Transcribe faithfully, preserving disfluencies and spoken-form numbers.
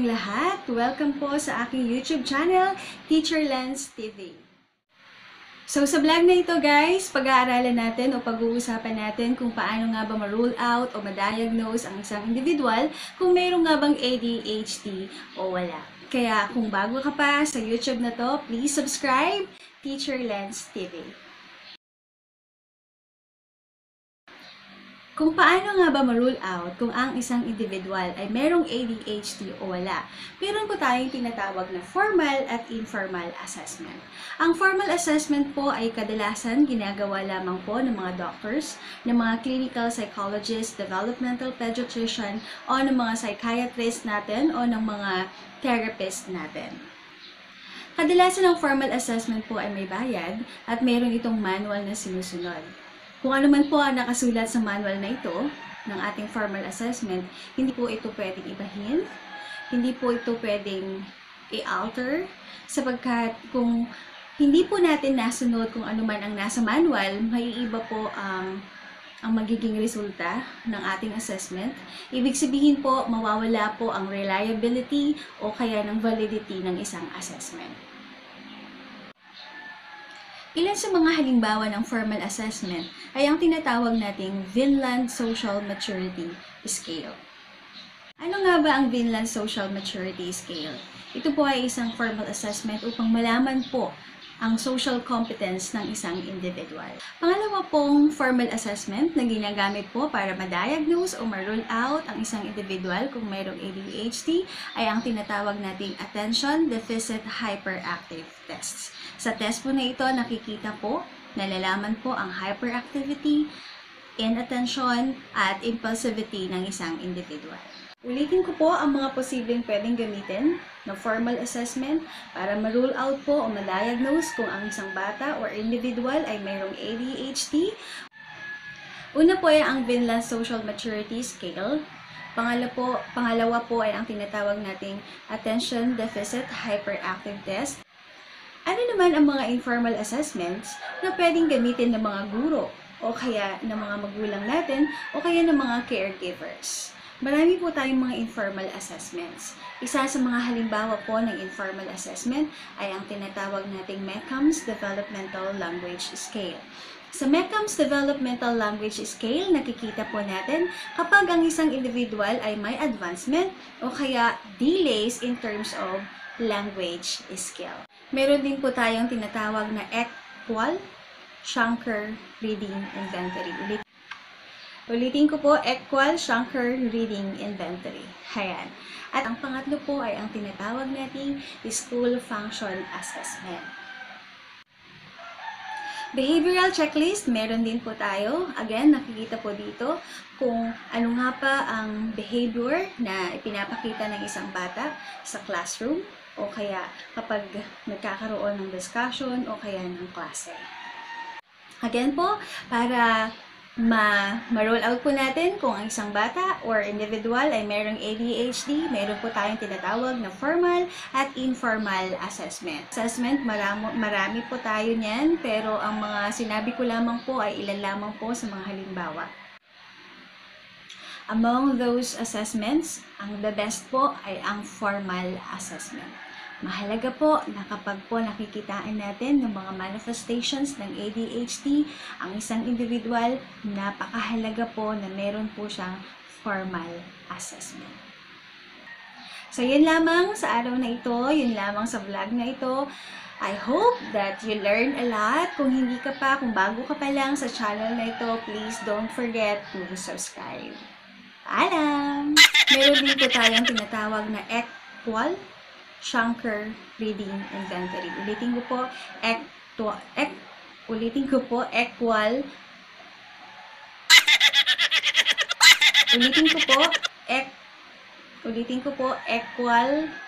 inyong lahat. Welcome po sa aking YouTube channel, Teacher Lens T V. So sa vlog na ito guys, pag-aaralan natin o pag-uusapan natin kung paano nga ba ma-rule out o ma-diagnose ang isang individual kung mayroong nga bang A D H D o wala. Kaya kung bago ka pa sa YouTube na to, please subscribe, Teacher Lens T V. Kung paano nga ba ma-rule out kung ang isang individual ay merong A D H D o wala, meron po tayong tinatawag na formal at informal assessment. Ang formal assessment po ay kadalasan ginagawa lamang po ng mga doctors, ng mga clinical psychologists, developmental pediatrician, o ng mga psychiatrist natin o ng mga therapist natin. Kadalasan ang formal assessment po ay may bayad at meron itong manual na sinusunod. Kung ano man po ang nakasulat sa manual na ito, ng ating formal assessment, hindi po ito pwedeng ibahin, hindi po ito pwedeng i-alter, sapagkat kung hindi po natin nasunod kung ano man ang nasa manual, maiiba po ang, ang magiging resulta ng ating assessment. Ibig sabihin po, mawawala po ang reliability o kaya ng validity ng isang assessment. Ilan sa mga halimbawa ng formal assessment ay ang tinatawag nating Vinland Social Maturity Scale. Ano nga ba ang Vinland Social Maturity Scale? Ito po ay isang formal assessment upang malaman po ang social competence ng isang individual. Pangalawa pong formal assessment na ginagamit po para ma-diagnose o ma-rule out ang isang individual kung mayroong A D H D ay ang tinatawag nating Attention Deficit Hyperactive Tests. Sa test po na ito, nakikita po, nalalaman po ang hyperactivity, inattention, at impulsivity ng isang individual. Ulitin ko po ang mga posibleng pwedeng gamitin na formal assessment para ma-rule out po o ma-diagnose kung ang isang bata or individual ay mayroong A D H D. Una po ay ang Vinland Social Maturity Scale. Pangalawa po, pangalawa po ay ang tinatawag nating Attention Deficit Hyperactive Test. Ano naman ang mga informal assessments na pwedeng gamitin ng mga guro o kaya ng mga magulang natin o kaya ng mga caregivers? Marami po tayong mga informal assessments. Isa sa mga halimbawa po ng informal assessment ay ang tinatawag nating MECAMS Developmental Language Scale. Sa MECAMS Developmental Language Scale, nakikita po natin kapag ang isang individual ay may advancement o kaya delays in terms of language skill. Meron din po tayong tinatawag na equal Shankar Reading Inventory. Ulit Ulitin ko po, equal Shankar Reading Inventory. Ayan. At ang pangatlo po ay ang tinatawag nating School Function Assessment. Behavioral checklist, meron din po tayo. Again, nakikita po dito kung ano nga pa ang behavior na ipinapakita ng isang bata sa classroom o kaya kapag nagkakaroon ng discussion o kaya ng klase. Again po, para ma-roll out po natin kung ang isang bata or individual ay mayroong A D H D, mayroon po tayong tinatawag na formal at informal assessment. Assessment, marami, marami po tayo niyan, pero ang mga sinabi ko lamang po ay ilan lamang po sa mga halimbawa. Among those assessments, ang the best po ay ang formal assessment. Mahalaga po na kapag po nakikitaan natin ng mga manifestations ng A D H D, ang isang individual, napakahalaga po na meron po siyang formal assessment. So, yun lamang sa araw na ito, yun lamang sa vlog na ito. I hope that you learn a lot. Kung hindi ka pa, kung bago ka pa lang sa channel na ito, please don't forget to subscribe. Paalam! Meron din po tayong tinatawag na equal Shankar Reading Inventory. Ulitin ko po, equal, ek, ulitin ko po, equal, ulitin ko po, ek, ulitin ko po, equal